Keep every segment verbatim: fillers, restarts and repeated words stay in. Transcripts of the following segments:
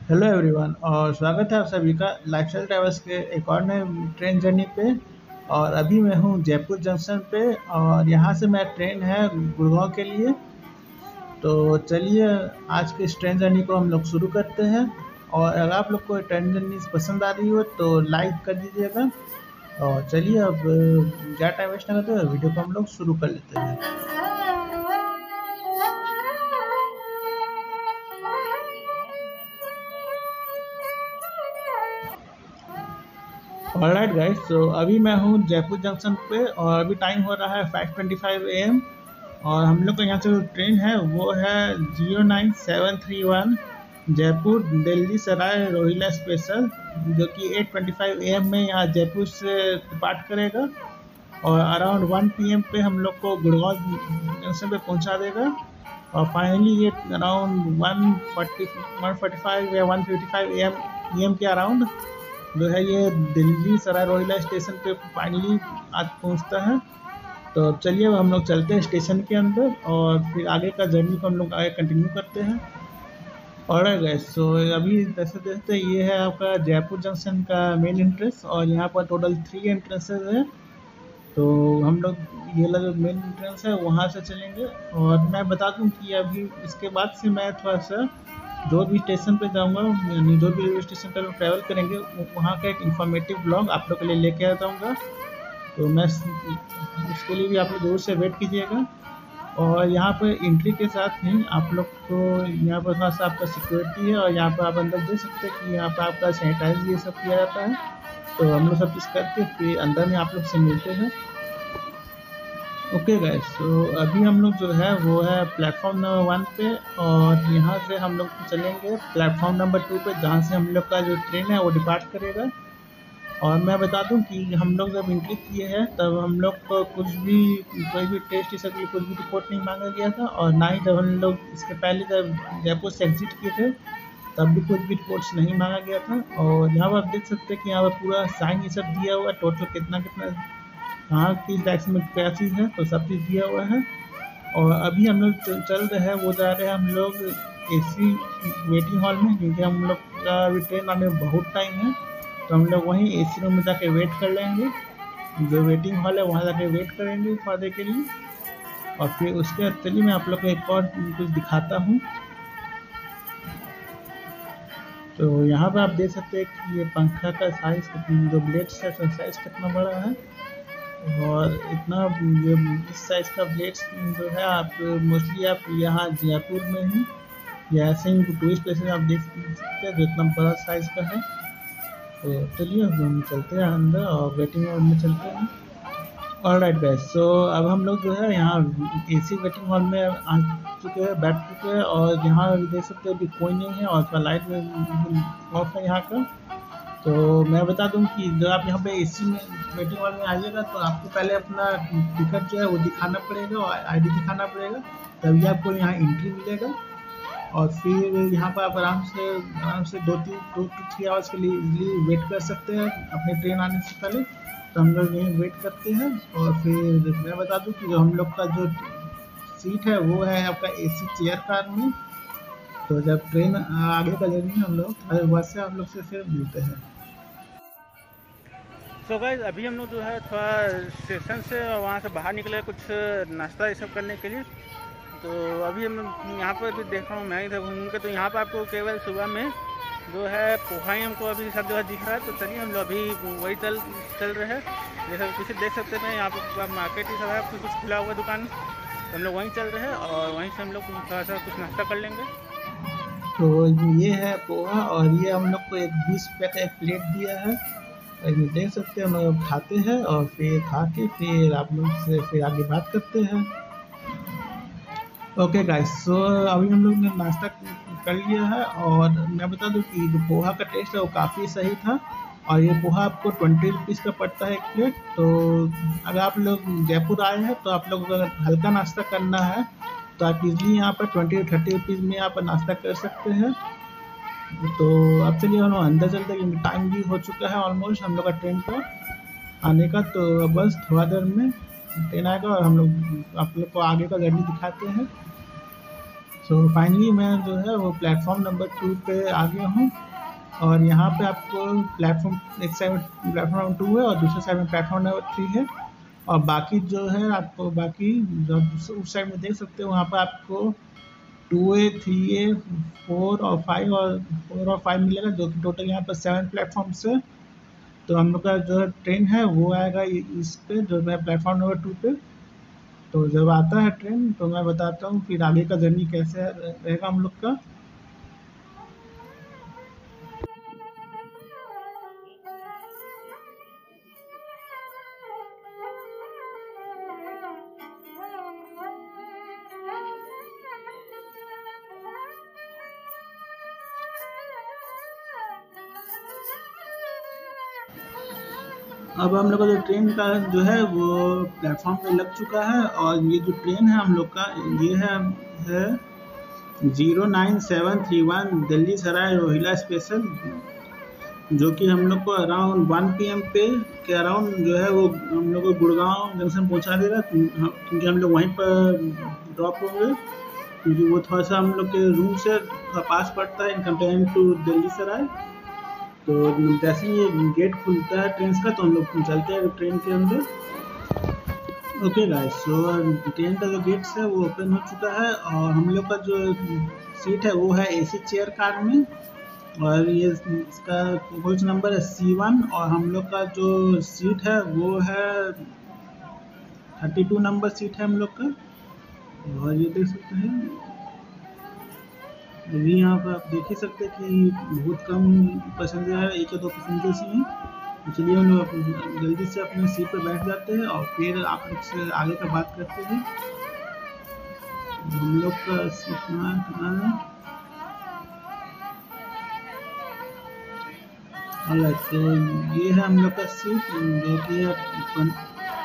Hello everyone और स्वागत है आप सभी का लाइफस्टाइल ट्रैवल्स के एक और नए ट्रेन जर्नी पे। और अभी मैं हूँ जयपुर जंक्शन पे और यहाँ से मैं ट्रेन है गुड़गांव के लिए। तो चलिए आज के इस ट्रेन जर्नी को हम लोग शुरू करते हैं। और अगर आप लोग को ट्रेन जर्नी पसंद आ रही हो तो लाइक कर दीजिएगा। और चलिए अब ज़्यादा टाइम वेस्ट ना करते हुए वीडियो को हम लोग शुरू कर लेते हैं। ऑलराइट गाइस, तो अभी मैं हूँ जयपुर जंक्शन पे और अभी टाइम हो रहा है five twenty five A M. और हम लोग का यहाँ से जो ट्रेन है वो है zero nine seven three one Jaipur Delhi Sarai Rohilla special, जो कि eight twenty five A M में यहाँ जयपुर से डिपार्ट करेगा और अराउंड वन पी एम पे हम लोग को गुड़गांव जंक्शन पे पहुँचा देगा। और फाइनली ये around one forty one forty five या one fifty five A M P M के अराउंड जो है ये दिल्ली सराय रोहिला स्टेशन पे फाइनली आज पहुंचता है। तो चलिए हम लोग चलते हैं स्टेशन के अंदर और फिर आगे का जर्नी को हम लोग आगे कंटिन्यू करते हैं। और गाइस, तो अभी जैसे देखते ये है आपका जयपुर जंक्शन का मेन एंट्रेंस और यहाँ पर टोटल थ्री एंट्रेंसेज है। तो हम लोग ये लगा मेन एंट्रेंस है वहाँ से चलेंगे। और मैं बता दूँ कि अभी इसके बाद से मैं थोड़ा सा जो भी स्टेशन पे जाऊंगा, यानी जो भी रेलवे स्टेशन पर ट्रैवल करेंगे वहाँ का एक इन्फॉर्मेटिव ब्लॉग आप लोग के लिए लेके आता हूँ। तो मैं उसके लिए भी आप लोग जरूर से वेट कीजिएगा। और यहाँ पर एंट्री के साथ ही आप लोग को यहाँ पर थोड़ा सा आपका सिक्योरिटी है और यहाँ पर आप अंदर देख सकते हैं कि यहाँ पर आपका सैनिटाइज ये सब किया जाता है। तो हम लोग सब चीज़ करके फिर अंदर में आप लोग से मिलते हैं। ओके गाइस, तो अभी हम लोग जो है वो है प्लेटफॉर्म नंबर वन पे और यहाँ से हम लोग चलेंगे प्लेटफॉर्म नंबर टू पे, जहाँ से हम लोग का जो ट्रेन है वो डिपार्ट करेगा। और मैं बता दूं कि हम लोग जब एंट्री किए हैं तब हम लोग को कुछ भी कोई भी टेस्ट ये सब कुछ भी रिपोर्ट नहीं मांगा गया था। और ना ही जब हम लोग इसके पहले जब जयपुर से एग्जिट किए थे तब भी कुछ भी रिपोर्ट्स नहीं मांगा गया था। और यहाँ पर आप देख सकते हैं कि यहाँ पर पूरा साइन ये सब दिया हुआ है, टोटल कितना कितना कहाँ किस टैक्स में क्या चीज़ है, तो सब चीज़ दिया हुआ है। और अभी हम लोग चल रहे हैं वो जा रहे हैं हम लोग एसी वेटिंग हॉल में, क्योंकि हम लोग का अभी ट्रेन आने में बहुत टाइम है। तो हम लोग वहीं एसी रूम में जाके वेट कर लेंगे, जो वेटिंग हॉल है वहाँ जाके वेट करेंगे थोड़ा देर के लिए। और फिर उसके बाद चलिए मैं आप लोग को एक और कुछ दिखाता हूँ। तो यहाँ पर आप देख सकते हैं कि ये पंखा का साइज़, जो ब्लेड्स है उसका साइज़ कितना बड़ा है। और इतना ये इस साइज़ का ब्लेड्स जो है आप मोस्टली आप यहाँ जयपुर में ही या ऐसे ही टूरिस्ट प्लेसेस आप देख सकते हैं जो इतना बड़ा साइज़ का है। तो चलिए हम चलते हैं अंदर और वेटिंग हॉल में चलते हैं। ऑलराइट गाइस, सो अब हम लोग जो है यहाँ एसी वेटिंग हॉल में आ चुके हैं, बैठ चुके हैं। और यहाँ देख सकते हैं अभी कोई नहीं है और उसका लाइट में ऑफ है यहाँ का। तो मैं बता दूं कि जब आप यहाँ पे एसी में वेटिंग हॉल में आइएगा तो आपको पहले अपना टिकट जो है वो दिखाना पड़ेगा और आईडी दिखाना पड़ेगा, तभी आपको यहाँ एंट्री मिलेगा। और फिर यहाँ पर आप आराम से आराम से दो तीन दो टू थ्री आवर्स के लिए इजीली वेट कर सकते हैं अपने ट्रेन आने से पहले। तो हम लोग यहीं वेट करते हैं। और फिर मैं बता दूँ कि जो हम लोग का जो सीट है वो है आपका एसी चेयर कार में। तो जब ट्रेन आगे का जर्नी हम लोग बस से आप लोग से फिर मिलते हैं। सो so गाइस, अभी हम लोग जो है थोड़ा स्टेशन से वहाँ से बाहर निकले कुछ नाश्ता ये सब करने के लिए। तो अभी हम यहाँ पर भी देख रहा हूँ मैं इधर घूम के, तो यहाँ पर आपको केवल सुबह में जो है पोहा ही हमको अभी सब जगह दिख रहा है। तो चलिए हम लोग अभी वही चल चल रहे हैं। जैसे कुछ देख सकते हैं यहाँ पर मार्केट ही सब है, कुछ खुला हुआ दुकान, तो हम लोग वहीं चल रहे हैं और वहीं से हम लोग थोड़ा सा कुछ नाश्ता कर लेंगे। तो ये है पोहा और ये हम लोग को एक बीस रुपये का एक प्लेट दिया है। ये देख सकते हैं हम लोग खाते हैं और फिर खा के फिर आप लोग से फिर आगे बात करते हैं। ओके गाइस, सो अभी हम लोग ने नाश्ता कर लिया है और मैं बता दूं कि जो पोहा का टेस्ट है वो काफ़ी सही था। और ये पोहा आपको ट्वेंटी रुपीज़ का पड़ता है एक प्लेट। तो अगर आप लोग जयपुर आए हैं तो आप लोग अगर हल्का नाश्ता करना है तो आप इजली यहाँ पर ट्वेंटी थर्टी रुपीज़ में यहाँ पर नाश्ता कर सकते हैं। तो अब चलिए हम लोग अंदर चलते हैं क्योंकि टाइम भी हो चुका है ऑलमोस्ट हम लोग का ट्रेन का आने का। तो बस थोड़ा देर में ट्रेन आएगा और हम लोग आप लोग को आगे का जर्नी दिखाते हैं। सो फाइनली मैं जो है वो प्लेटफॉर्म नंबर टू पे आ गया हूँ और यहाँ पे आपको प्लेटफॉर्म एक साइड में प्लेटफॉर्म नंबर टू है और दूसरे साइड में प्लेटफॉर्म नंबर थ्री है और बाकी जो है आपको बाकी जो उस साइड में देख सकते हो वहाँ पर आपको two A three A four और फाइव और फोर और फाइव मिलेगा जो कि टोटल यहाँ पर सेवन प्लेटफॉर्म्स है। तो हम लोग का जो ट्रेन है वो आएगा इस पे जो है प्लेटफॉर्म नंबर टू पे। तो जब आता है ट्रेन तो मैं बताता हूँ फिर आगे का जर्नी कैसे रहेगा हम लोग का। अब हम लोग का जो ट्रेन का जो है वो प्लेटफॉर्म पे लग चुका है और ये जो ट्रेन है हम लोग का ये है है zero nine seven three one Delhi Sarai Rohilla special, जो कि हम लोग को अराउंड वन पी एम पे के अराउंड जो है वो हम लोग को गुड़गांव जंक्शन पहुंचा देगा, क्योंकि हम लोग वहीं पर ड्रॉप होंगे क्योंकि वो थोड़ा सा हम लोग के रूम से पास पड़ता है in comparing to Delhi Sarai. तो जैसे ही ये गेट खुलता है ट्रेन का तो हम लोग चलते हैं ट्रेन के अंदर। ओके गाइस, सो ट्रेन का जो गेट्स है वो ओपन हो चुका है और हम लोग का जो सीट है वो है एसी चेयर कार में और ये इसका कोच नंबर है सी वन और हम लोग का जो सीट है वो है थर्टी टू नंबर सीट है हम लोग का। और ये देख सकते हैं अभी यहाँ पर आप देख ही सकते हैं कि बहुत कम पैसेंजर है, एक या दो पैसेंजर्स ही हैं। तो चलिए हम लोग जल्दी से अपने सीट पर बैठ जाते हैं और फिर आप लोग से आगे का बात करते हैं। हम लोग का सीट कहाँ कहाँ है। अलग तो ये है हम लोग का सीट जो कि है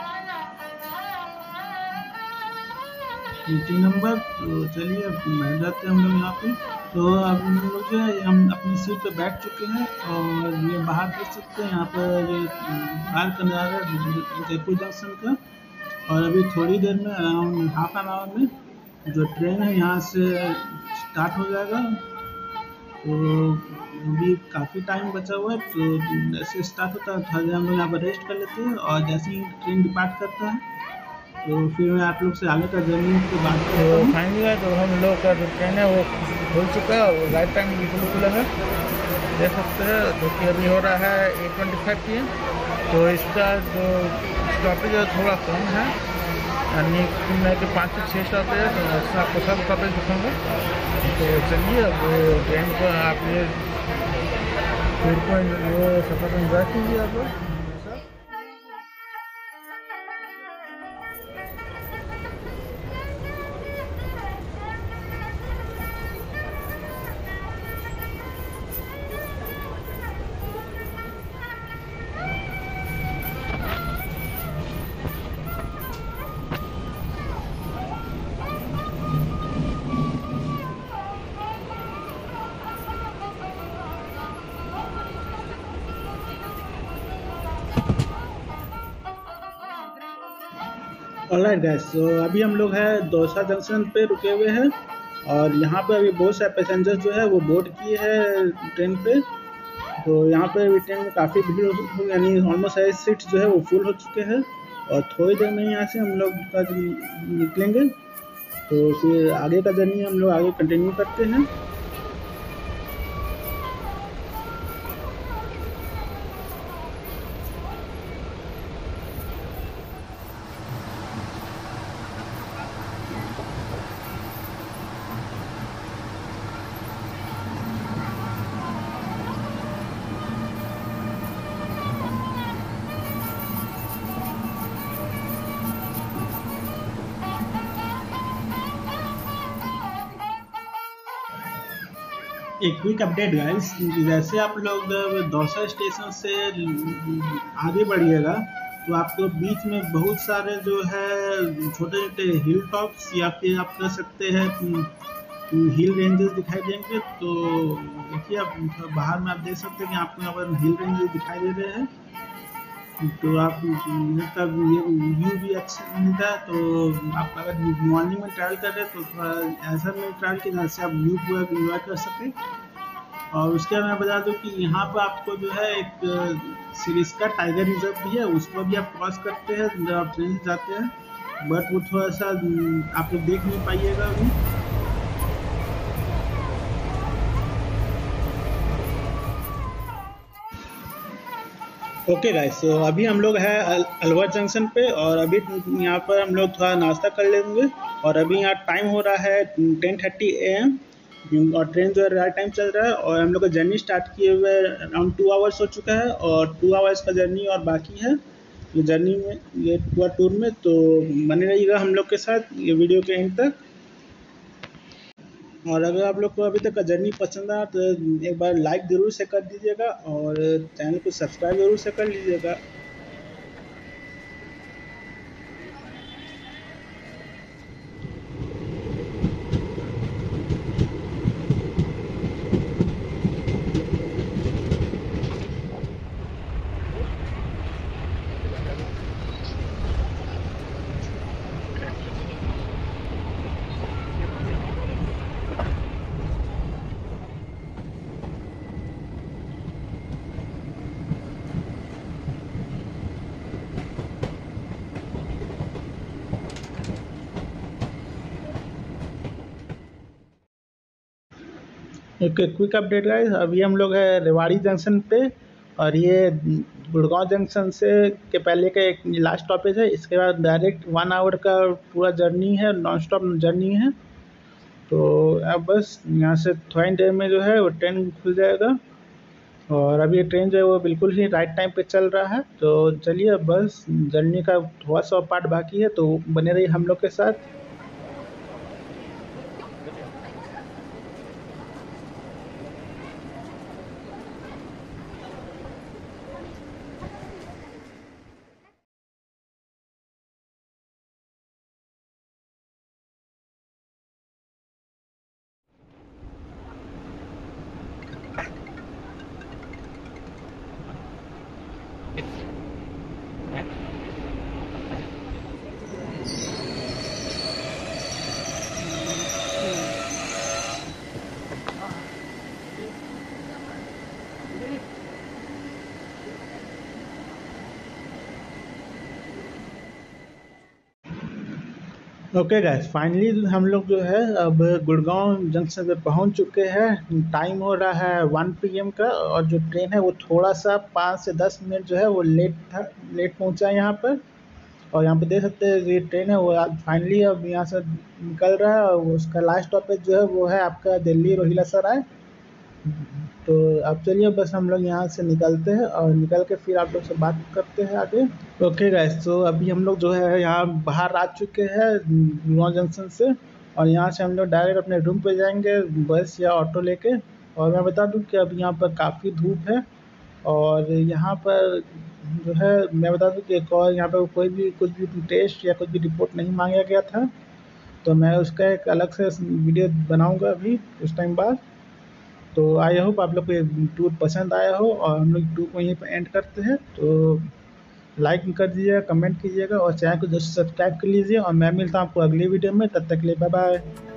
टी नंबर। तो चलिए अब बैठ जाते हैं हम लोग यहाँ पे। तो अब हम लोग जो है हम अपनी सीट पे बैठ चुके हैं और ये बाहर देख सकते हैं यहाँ पर बाहर का नज़ारा जयपुर जंक्शन का। और अभी थोड़ी देर में अराउंड हाफ एन आवर में जो ट्रेन है यहाँ से स्टार्ट हो जाएगा। तो अभी काफ़ी टाइम बचा हुआ है, तो जैसे स्टार्ट होता है थोड़ा देर हम लोग यहाँ पर रेस्ट कर लेते हैं और जैसे ही ट्रेन डिपार्ट करता है तो फिर मैं आप लोग से आगे का जर्नी की बात करता हूँ। फाइनली है तो हम लोग का जो ट्रेन है वो खुल चुका है और राइट टाइम बिल्कुल खुला है, देख सकते हैं। जो कि अभी हो रहा है eight twenty five P M. तो इसका जो स्टॉपेज है थोड़ा कम है, यानी कि पाँच से छः स्टॉपेज है, तो ऐसा आपको सब स्टॉपेज दिखाऊंगा। तो चलिए अब ट्रेन को आप ये ट्रेन को वो सफ़र एंजॉय कीजिए आप लोग। ऑलराइट गाइस, तो अभी हम लोग हैं दौसा जंक्शन पे रुके हुए हैं और यहाँ पे अभी बहुत सारे पैसेंजर जो है वो बोर्ड किए हैं ट्रेन पे। तो यहाँ पे अभी ट्रेन में काफ़ी भीड़ हो, यानी ऑलमोस्ट सारे सीट्स जो है वो फुल हो चुके हैं और थोड़ी देर में यहाँ से हम लोग का निकलेंगे। तो फिर आगे का जर्नी हम लोग आगे कंटिन्यू करते हैं। एक क्विक अपडेट गाइस, जैसे आप लोग दौसा स्टेशन से आगे बढ़िएगा तो आपको बीच में बहुत सारे जो है छोटे छोटे हिल टॉप्स या फिर आप कह सकते हैं हिल रेंजेस दिखाई देंगे। तो देखिए आप बाहर में आप देख सकते हैं कि आपको यहाँ पर हिल रेंजेस दिखाई दे रहे हैं। तो आप मतलब ये व्यू भी अच्छा मिलता है। तो आप अगर मॉर्निंग में ट्रैवल कर रहे हैं तो थोड़ा ऐसा में ट्रैवल की जहाँ से आप व्यू पूरा इन्जॉय कर सकें। और उसके बाद मैं बता दूं कि यहाँ पर आपको जो है एक सीरीज का टाइगर रिजर्व भी है, उसको भी आप क्रॉस करते हैं जब आप ट्रेन से जाते हैं, बट वो थोड़ा सा आप लोग देख नहीं पाइएगा अभी। ओके गाइस, तो अभी हम लोग हैं अल, अलवर जंक्शन पे, और अभी यहाँ पर हम लोग थोड़ा नाश्ता कर लेंगे। और अभी यहाँ टाइम हो रहा है टेन थर्टी ए एम, और ट्रेन जो है राइट टाइम चल रहा है। और हम लोग का जर्नी स्टार्ट किए हुए अराउंड टू आवर्स हो चुका है, और टू आवर्स का जर्नी और बाकी है ये जर्नी में, ये पूरा टूर में। तो बने रहिएगा हम लोग के साथ ये वीडियो के एंड तक। और अगर आप लोग को अभी तक का जर्नी पसंद आया तो एक बार लाइक ज़रूर से कर दीजिएगा, और चैनल को सब्सक्राइब ज़रूर से कर लीजिएगा। ओके, क्विक अपडेट गाइस, अभी हम लोग है रेवाड़ी जंक्शन पे, और ये गुड़गांव जंक्शन से के पहले का एक लास्ट स्टॉपेज है। इसके बाद डायरेक्ट वन आवर का पूरा जर्नी है, नॉन स्टॉप जर्नी है। तो अब बस यहाँ से थोड़ा ही देर में जो है वो ट्रेन खुल जाएगा, और अभी ये ट्रेन जो है वो बिल्कुल ही राइट टाइम पे चल रहा है। तो चलिए, बस जर्नी का थोड़ा सा पार्ट बाकी है, तो बने रहिए हम लोग के साथ। ओके गाइस, फाइनली हम लोग जो है अब गुड़गांव जंक्शन पे पहुंच चुके हैं। टाइम हो रहा है वन पी एम का, और जो ट्रेन है वो थोड़ा सा पाँच से दस मिनट जो है वो लेट था, लेट पहुंचा है यहाँ पर। और यहाँ पे देख सकते हैं ये ट्रेन है वो फाइनली अब यहाँ से निकल रहा है, और उसका लास्ट स्टॉपेज जो है वो है आपका दिल्ली रोहिला सराय। तो अब चलिए बस हम लोग यहाँ से निकलते हैं, और निकल के फिर आप लोग से बात करते हैं आगे। ओके गाइस, तो अभी हम लोग जो है यहाँ बाहर आ चुके हैं गुड़गांव जंक्शन से, और यहाँ से हम लोग डायरेक्ट अपने रूम पे जाएंगे बस या ऑटो लेके। और मैं बता दूं कि अब यहाँ पर काफ़ी धूप है, और यहाँ पर जो है मैं बता दूं कि एक और यहाँ पर कोई भी कुछ भी टेस्ट या कुछ भी रिपोर्ट नहीं मांगा गया था। तो मैं उसका एक अलग से वीडियो बनाऊँगा अभी कुछ टाइम बाद। तो आई होप आप लोग को ये टूर पसंद आया हो, और हम लोग टूर को यहीं पर एंड करते हैं। तो लाइक कर दीजिएगा, कमेंट कीजिएगा, और चैनल को जस्ट सब्सक्राइब कर लीजिए। और मैं मिलता हूँ आपको अगली वीडियो में, तब तक के लिए बाय बाय।